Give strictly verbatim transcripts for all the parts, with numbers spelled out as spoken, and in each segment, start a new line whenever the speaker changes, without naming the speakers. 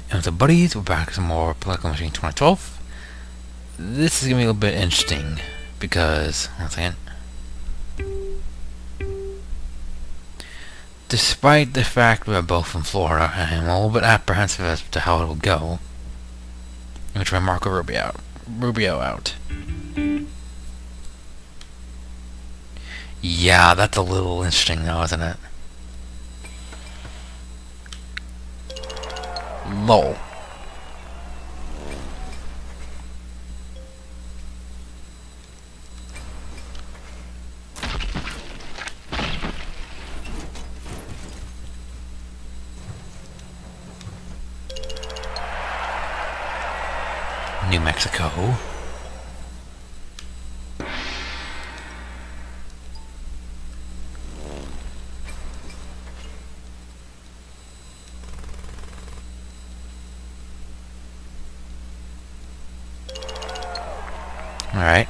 And with the buddies, we're back to some more Political Machine twenty twelve. This is gonna be a little bit interesting because, one second. Despite the fact we're both from Florida, I'm a little bit apprehensive as to how it'll go. I'm gonna try Marco Rubio out. Rubio out. Yeah, that's a little interesting though, isn't it? Lol. New Mexico. Alright.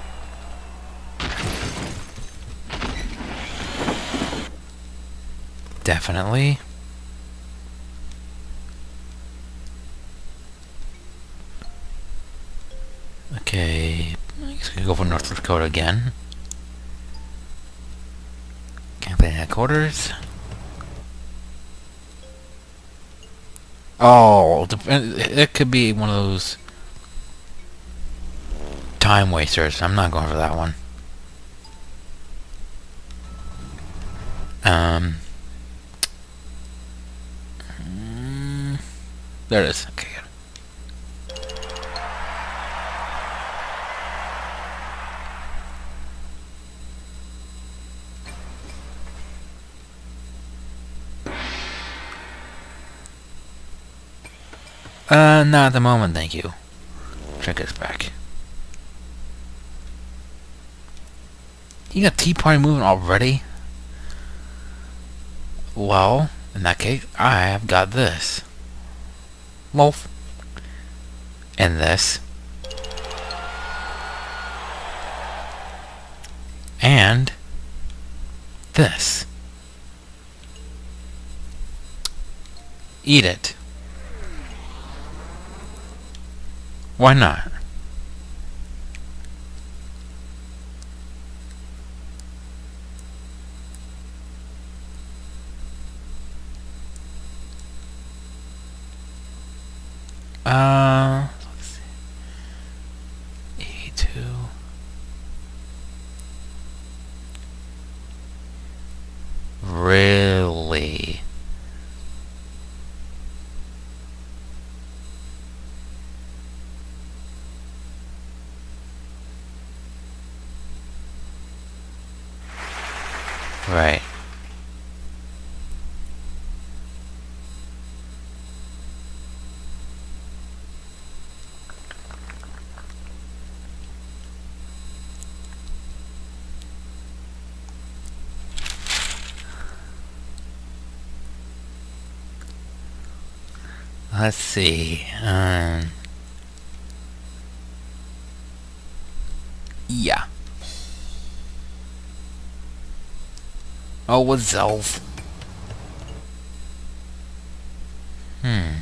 Definitely. Okay, I guess we can go for North Dakota again. Campaign headquarters. Oh, it could be one of those time wasters. I'm not going for that one. Um, mm, there it is. Okay, good. Uh, not at the moment, thank you. Check this back. You got Tea Party moving already? Well, in that case, I have got this. Wolf. And this. And this. Eat it. Why not? Uh, let's see. E two. Really? Right. Let's see. Um. Yeah. Oh, what's elf? Hmm.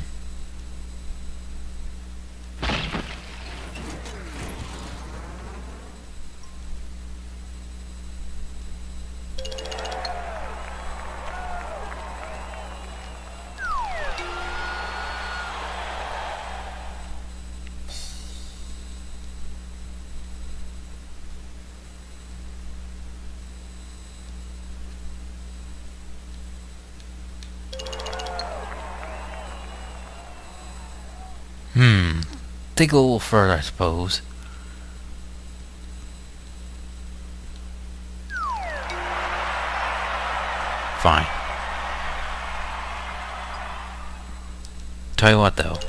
Hmm. Dig a little further, I suppose. Fine. Tell you what, though.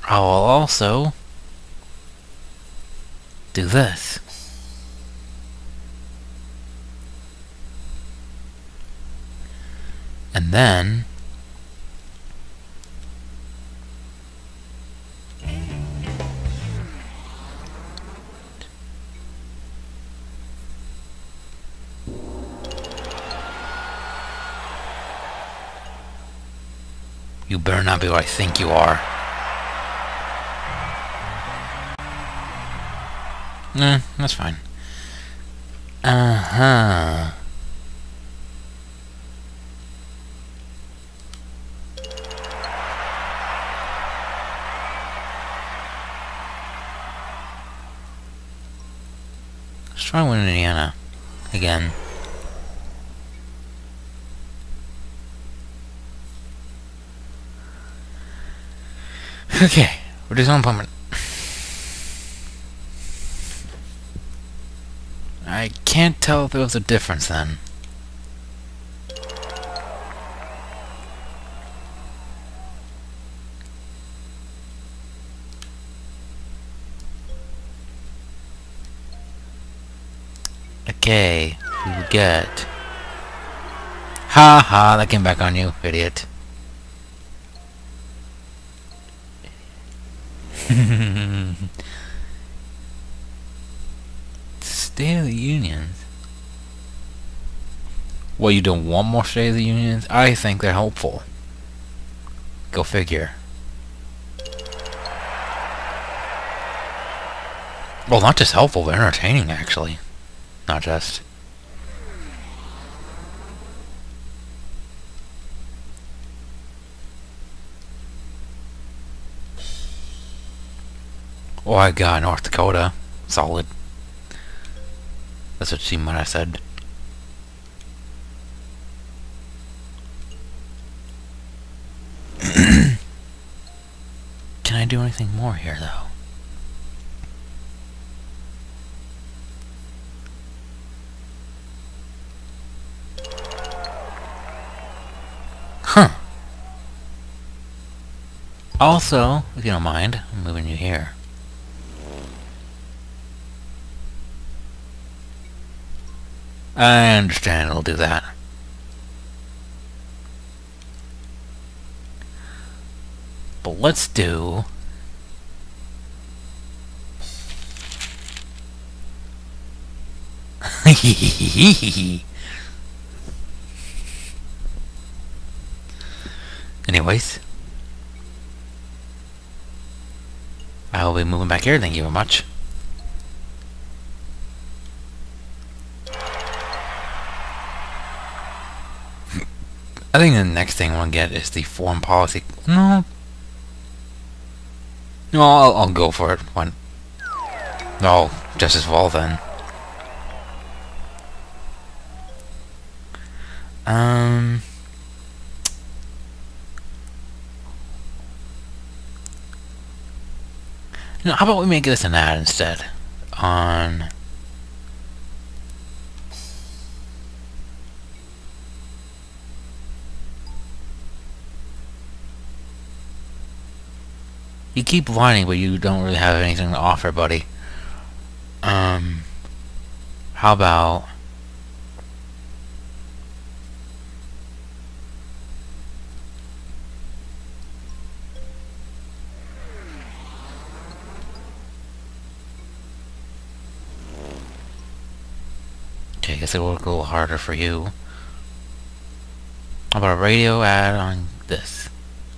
I will also do this. And then you better not be what I think you are. Nah, that's fine. Uh-huh. Let's try and win Indiana again. Okay, reduce on opponent. I can't tell if there was a difference then. Okay, we will get. Ha ha, that came back on you, idiot. State of the Unions. Well, you don't want more State of the Unions? I think they're helpful. Go figure. Well, not just helpful, but entertaining, actually. Not just. Oh, I got North Dakota. Solid. That's what she might have said. Can I do anything more here, though? Huh. Also, if you don't mind, I'm moving you here. I understand it'll do that. But let's do... Anyways. I will be moving back here, thank you very much. I think the next thing I want to get is the foreign policy. No. No, I'll, I'll go for it. When? No, just as well then. Um. No, how about we make this an ad instead? On. You keep whining, but you don't really have anything to offer, buddy. Um, how about... Okay, I guess it will work a little harder for you. How about a radio ad on this?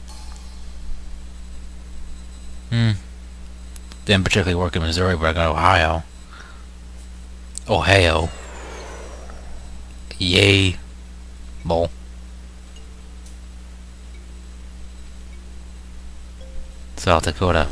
Hmm. Didn't particularly work in Missouri, but I got Ohio. Ohio. Yay. Bull. South Dakota.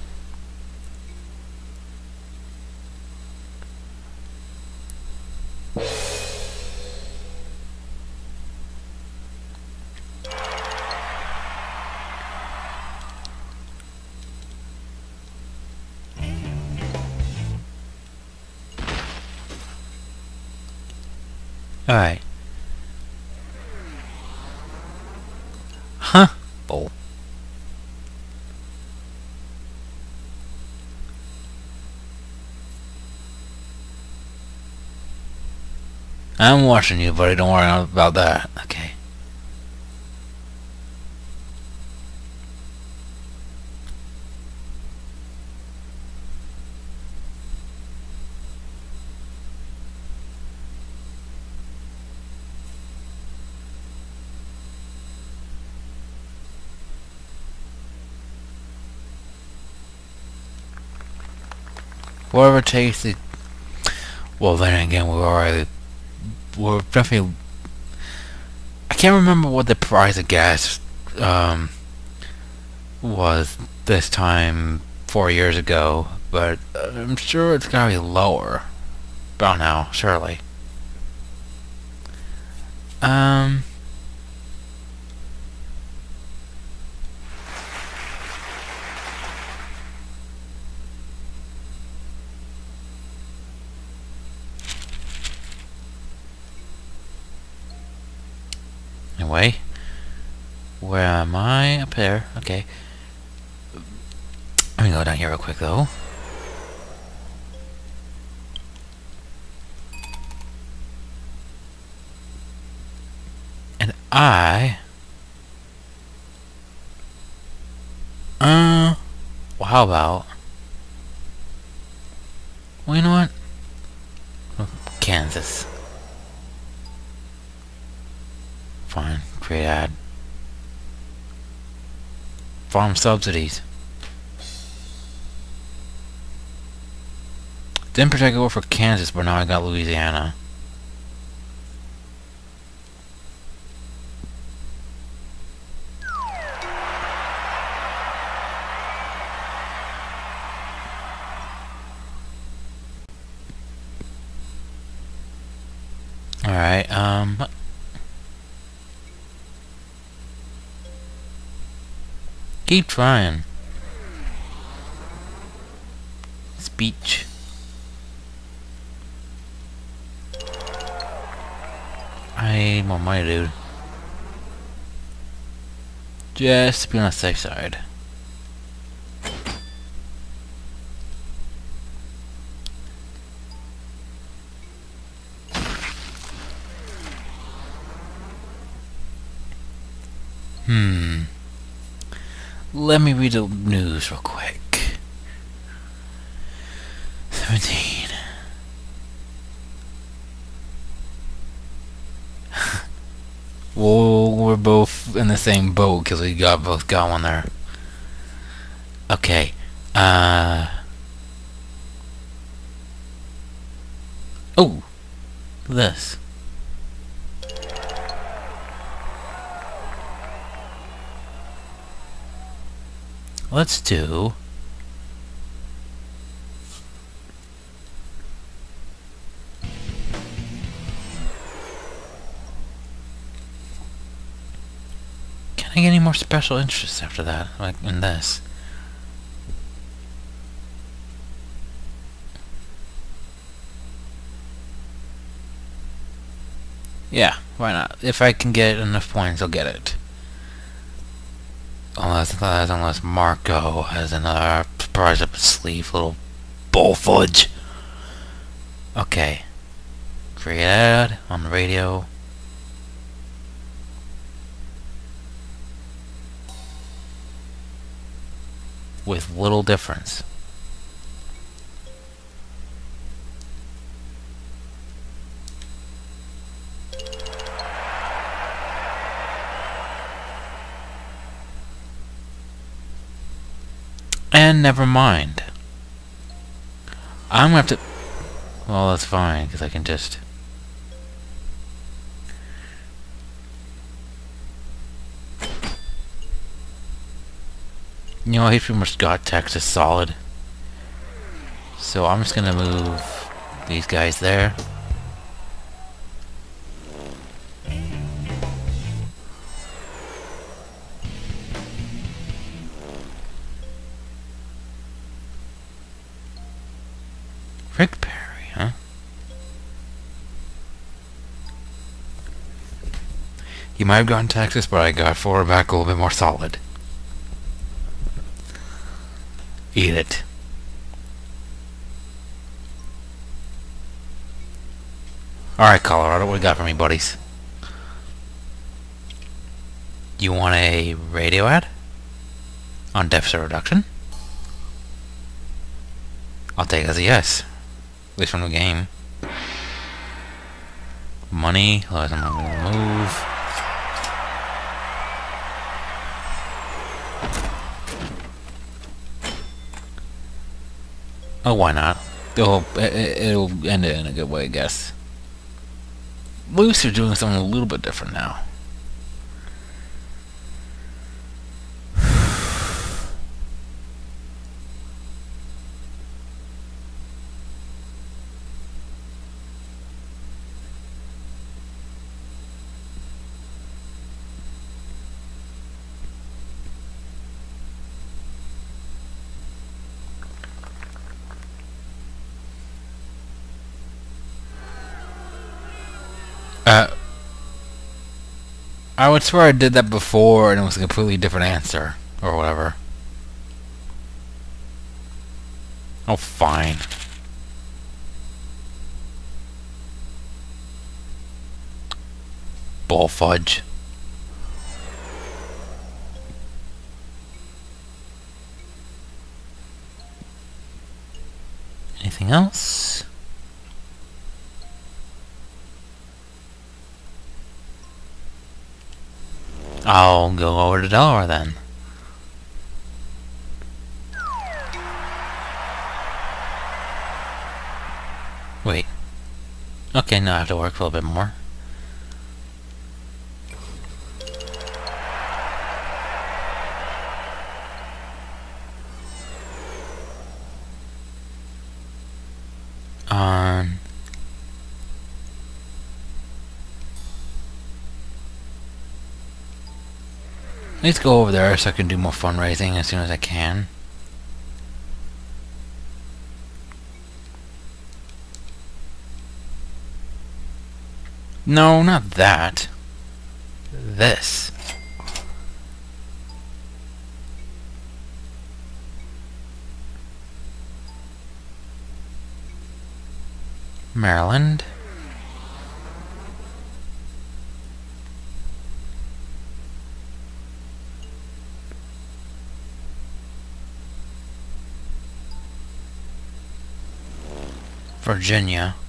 Alright. Huh? Bull. I'm watching you, buddy. Don't worry about that. Okay. Whatever it takes to... Well, then again, we're already... We're definitely... I can't remember what the price of gas um, was this time four years ago, but I'm sure it's gotta be lower. About now, surely. Um... Anyway, where am I? Up there. Okay. Let me go down here real quick, though. And I... Uh... Well, how about... Well, you know what? Kansas. Fine. Create ad. Farm subsidies. Didn't protect it for Kansas, but now I got Louisiana. Alright, um... keep trying. Speech. I want money, dude. Just to be on the safe side. Hmm. Let me read the news real quick. Seventeen. Well, we're both in the same boat because we got both got one there. Okay. Uh. Oh, this. Let's do. Can I get any more special interests after that, like in this? Yeah, why not? If I can get enough points, I'll get it. Unless, unless Marco has another surprise up his sleeve, little bull fudge. Okay. Create ad on the radio. With little difference. And never mind. I'm gonna have to... Well, that's fine, because I can just... You know, he's pretty much got Texas solid. So I'm just gonna move these guys there. Rick Perry, huh? He might have gotten Texas, but I got Florida back a little bit more solid. Eat it. Alright, Colorado, what you got for me, buddies? You want a radio ad? On deficit reduction? I'll take it as a yes. At least from the game. Money, let them move. Oh, why not? It'll, it'll end it in a good way, I guess. At least they're doing something a little bit different now. Uh, I would swear I did that before and it was a completely different answer, or whatever. Oh, fine. Bull fudge. Anything else? I'll go over to Delaware then. Wait. Okay, now I have to work a little bit more. Um... Let's go over there so I can do more fundraising as soon as I can. No, not that. This. Maryland. Virginia.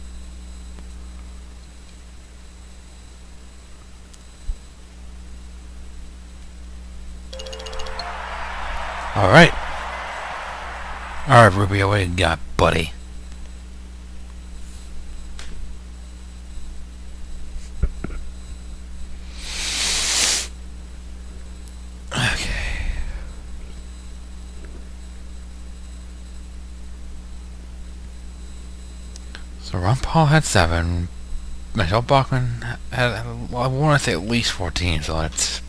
Alright. Alright, Rubio, what do you got, buddy? So Ron Paul had seven. Michelle Bachman had, well, I want to say at least fourteen, so let's...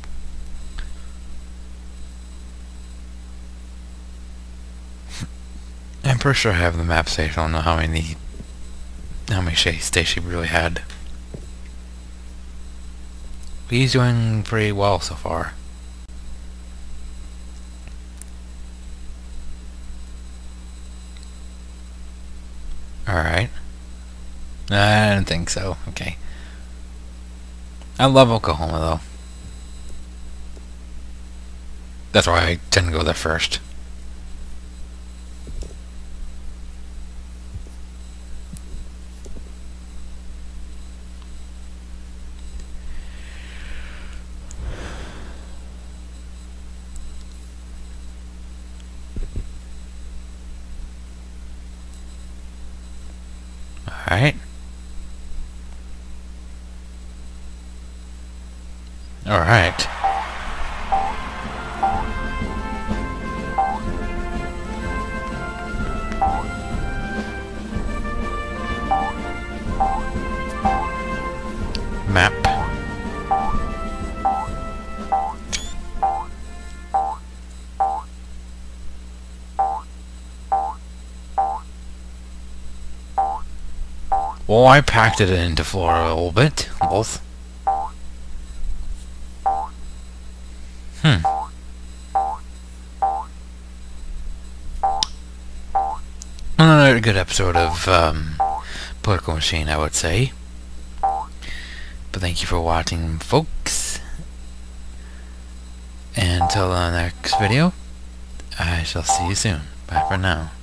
I'm pretty sure I have the map saved. I don't know how many, how many states she really had. But he's doing pretty well so far. Alright. I don't think so. Okay. I love Oklahoma, though. That's why I tend to go there first. Alright. Alright. Map. Well, I packed it into Florida a little bit, both. Hmm. Another good episode of um, political machine, I would say. But thank you for watching, folks. And until the next video, I shall see you soon. Bye for now.